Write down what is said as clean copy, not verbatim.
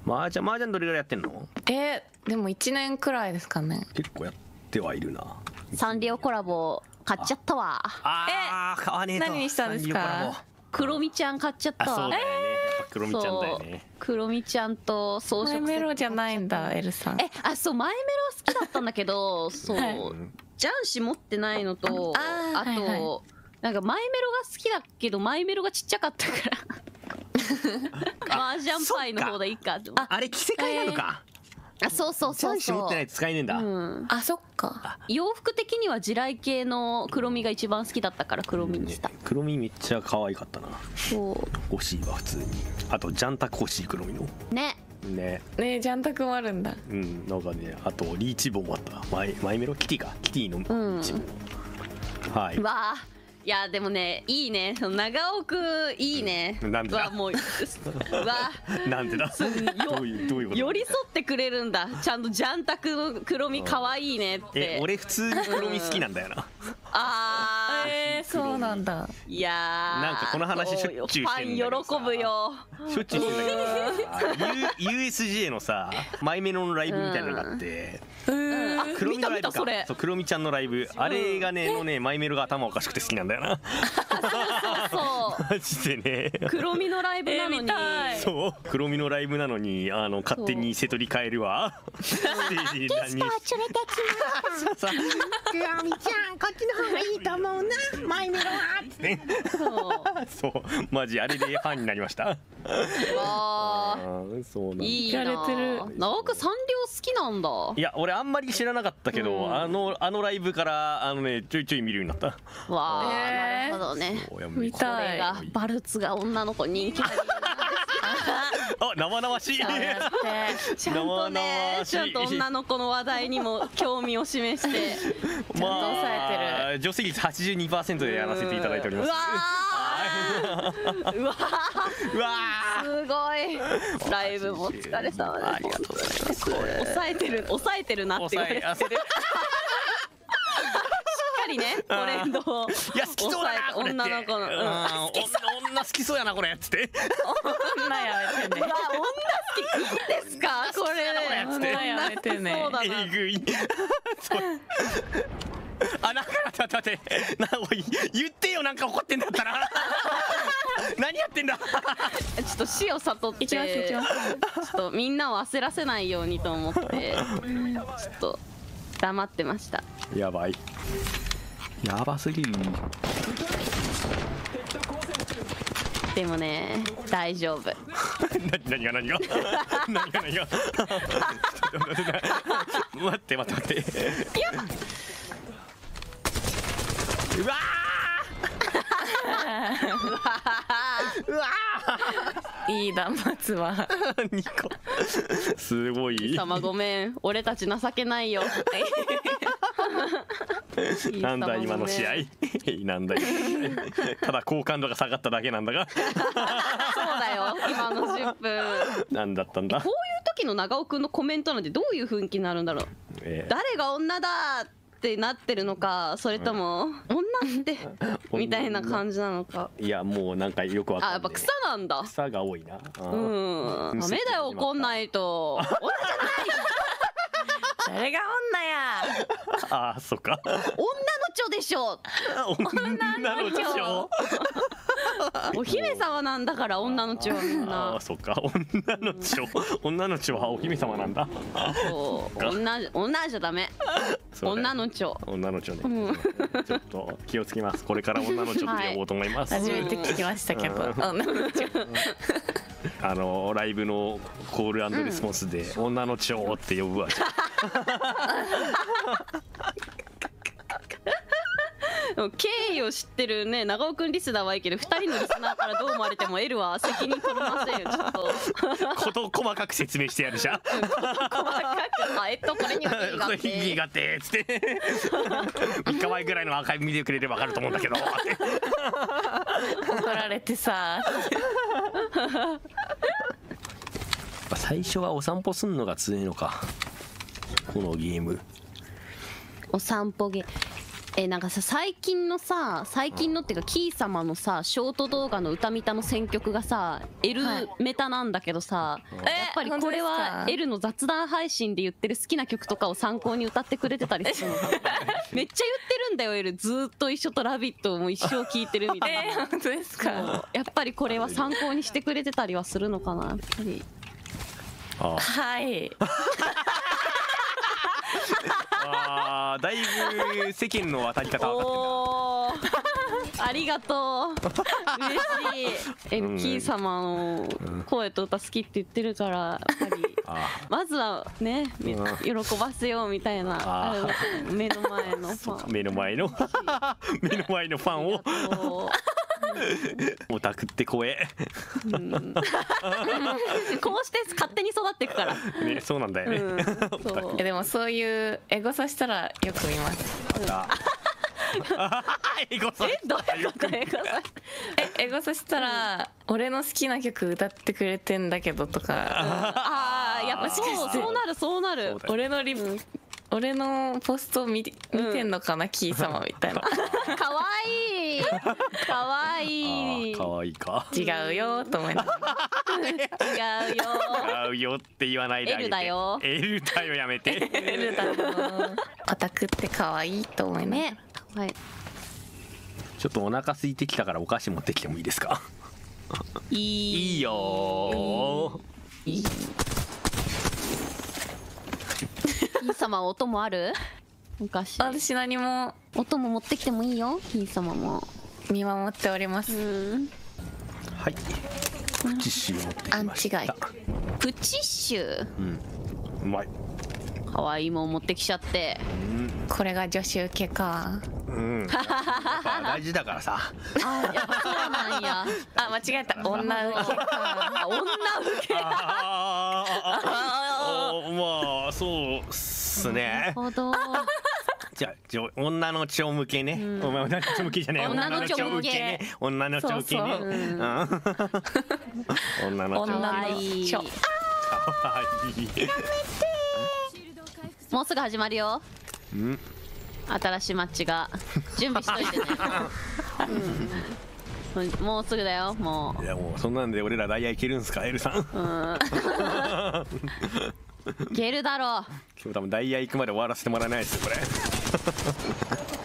麻雀どれぐらいやってんの？ でも1年くらいですかね。 結構やってはいるな。 サンリオコラボ買っちゃったわ。 買わねえと。 何にしたんですか？ クロミちゃん買っちゃったわ。 そうだよね。クロミちゃんだよね。 クロミちゃんと装飾マイメロじゃないんだ、エルさん。 そうマイメロは好きだったんだけど、そうジャンシ持ってないのと、あとなんかマイメロが好きだけどマイメロがちっちゃかったから麻雀パイの方でいいか。 あれ着せ替えなのか。 そうジャンシ持ってないと使えねえんだ。 そっか。 洋服的には地雷系の黒みが一番好きだったから黒みにした。 黒みめっちゃ可愛かったな。 そう欲しいわ普通に。あとジャンタク欲しい黒みのね。 ジャンタクもあるんだ。 なんかね、あとリーチボンもあった。マイメロキティか、キティのリーチボン。はい。 わあ、いやでもね、いいね、長尾くんいいね。 なんでだ。 もうなんでだ。どういうこと。 寄り添ってくれるんだ。ちゃんとジャンタクの黒み可愛いねって。 俺普通に黒み好きなんだよな。 そうなんだ。 いやなんかこの話しょっちゅうしてんだけどさ。 ファン喜ぶよ。 しょっちゅうしてんだけど USJ のさマイメロのライブみたいなのがあって、黒みのライブか。そう黒みちゃんのライブ、あれがねマイメロが頭おかしくて好きなんだよな。 そうマジでね。 黒みのライブなのに、 そう黒みのライブなのに勝手に瀬戸り変えるわ。ステージにゲストは連れてきます。黒みちゃんこっちの方がいいと思うな、マイメロはってそうマジあれでファンになりました。 わあそうなんだ。 いいな。長尾くんサンリオ好きなんだ。 いや俺あんまり知らなかったけど、あのライブからちょいちょい見るようになった。 わあ、なるほどね。 見たい。 これがバルツが女の子人気な理由なんです。 生々しい。 ちゃんとね、ちゃんと女の子の話題にも興味を示してちゃんと抑えてる。 女性率 82% でやらせていただいております。 うわすごい。ライブもお疲れ様です。ありがとうございます。抑えてるなって言われてる。しっかりねトレンドを。 いや好きそうだなこれって。 女の子の女好きそうやなこれっつって。 女やめてね。 女好きいいですかこれ。 女やめてね。 えぐい。なんかだって言ってよ、なんか怒ってんだったら。何やってんだ。ちょっと死を悟ってちょっとみんなを焦らせないようにと思ってちょっと黙ってました。 やばい、やばすぎる。 でもね大丈夫。 何が待ってうわいい断末は 2個すごい。 貴様ごめん、俺たち情けないよ。 なんだ今の試合。なんだただ好感度が下がっただけなんだが。 そうだよ今の10分。 なんだったんだ。 こういう時の長尾くんのコメントなんてどういう雰囲気になるんだろう。誰が女だってなってるのか、それとも女ってみたいな感じなのか。 いやもうなんかよくわかんない。 やっぱ草なんだ。 草が多いな。 ダメだよ怒んないと。女じゃない。 誰が女や。 そっか。 女の蝶でしょ。 女の蝶。 お姫様なんだから女の蝶はみんな。 そっか、女の蝶はお姫様なんだ。 そう女じゃダメ。女の蝶。 女の蝶ね。ちょっと気をつけます。これから女の蝶って呼ぼうと思います。 初めて聞きましたけど。女の蝶。 ライブのコール&レスポンスで女の蝶って呼ぶわ。 経緯を知ってるね長尾くんリスナーはいいけど、2人のリスナーからどう思われても L は責任取れませんよ。ちょっとこと細かく説明してやるじゃん。 細かくこれには意義があってつって3日前ぐらいのアーカイブ見てくれれば分かると思うんだけど。 怒られてさ。 最初はお散歩すんのが強いのかこのゲーム。 お散歩ゲーなんかさ最近のっていうかキー様のさショート動画の歌ミタの選曲がさ L メタなんだけどさ、やっぱりこれは L の雑談配信で言ってる好きな曲とかを参考に歌ってくれてたりするのかなめっちゃ言ってるんだよ L ずーっと一緒と「ラビット!」も一生聞いてるみたいな本当ですか。 やっぱりこれは参考にしてくれてたりはするのかなやっぱり。 はい。 あーだいぶ世間の渡り方分かってんだ。 ありがとう嬉しい。キー様の声と歌好きって言ってるからやっぱりまずはね喜ばせようみたいな目の前のファン目の前のファンをオタクって声こうして勝手に育っていくからね。そうなんだよね。 そうでもそういうエゴサしたらよく見ます。 エゴサどういうことエゴサしたら俺の好きな曲歌ってくれてんだけどとか。 やっぱそうなる。 俺のポスト見てんのかな、キー様みたいな。 かわいいかわいいかわいいか。 違うよと思いながら。 違うよって言わないであげて。 L だよ L だよやめて。 L だよ。オタクって可愛いと思いながら。 ね。はい。 ちょっとお腹空いてきたからお菓子持ってきてもいいですか。いいよー。 いい。 キー様お供ある？お菓子。 私何もお供持ってきてもいいよ。キー様も見守っております。 はい。プチッシュ持ってきました。 アンチガイプチッシュ。 うまい。 可愛いもん持ってきちゃって。 これが女子受けか。 やっぱ大事だからさ。 やっぱそうなんや。 間違えた。女受けか。 女受け。 まあそうっすね。 なるほど。 じゃあ女のちょ向けね。女のちょ向けじゃない。 女のちょ向けね。女のちょ向けね。女のちょ向け。 ちょ。 かわいい。 もうすぐ始まるよ。新しいマッチが準備しといてね。もうすぐだよ。もう。 いやもうそんなんで俺らダイヤいけるんすか、エルさん。 いけるだろう。 今日多分ダイヤ行くまで終わらせてもらえないですよこれ。